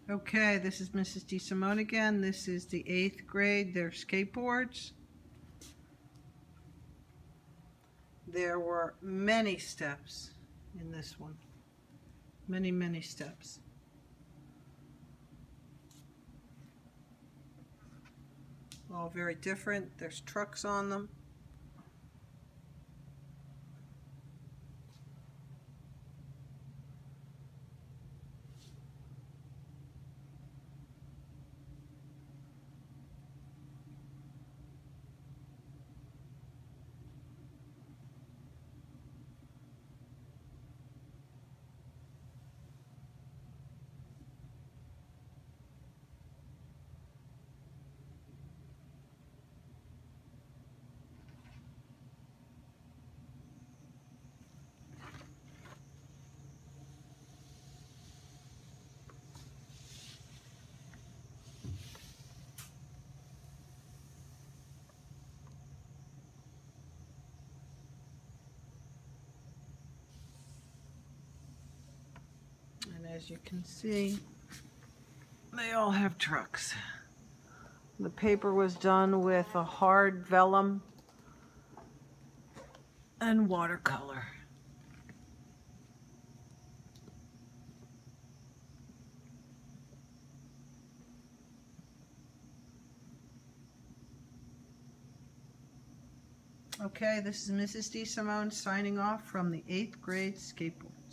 Okay, this is Mrs. DeSimone again. This is the 8th grade, their skateboards. There were many steps in this one. Many, many steps. All very different. There's trucks on them. And as you can see, they all have trucks. The paper was done with a hard vellum and watercolor. Okay, this is Mrs. DeSimone signing off from the 8th grade skateboard.